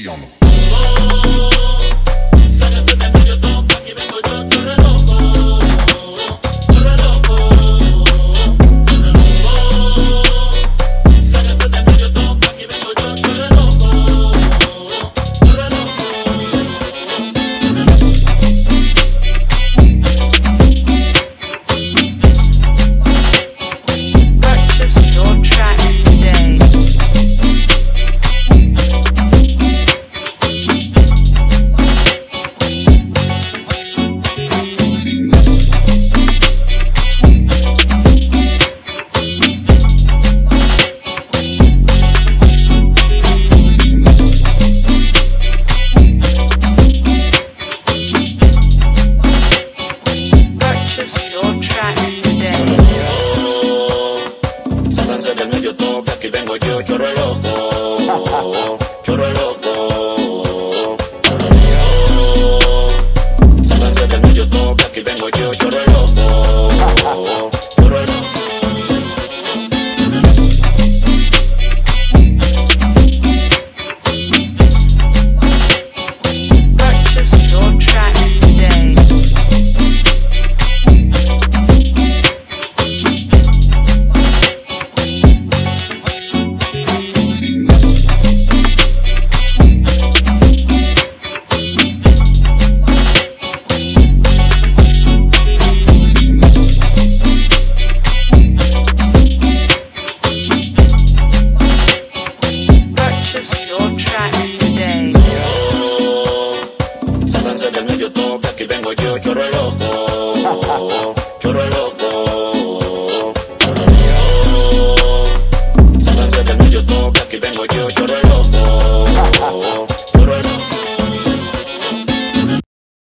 G on them. Del medio toque, aquí vengo yo, chorro el loco, chorro el loco, sáquense del medio toque, aquí vengo yo, chorro el loco.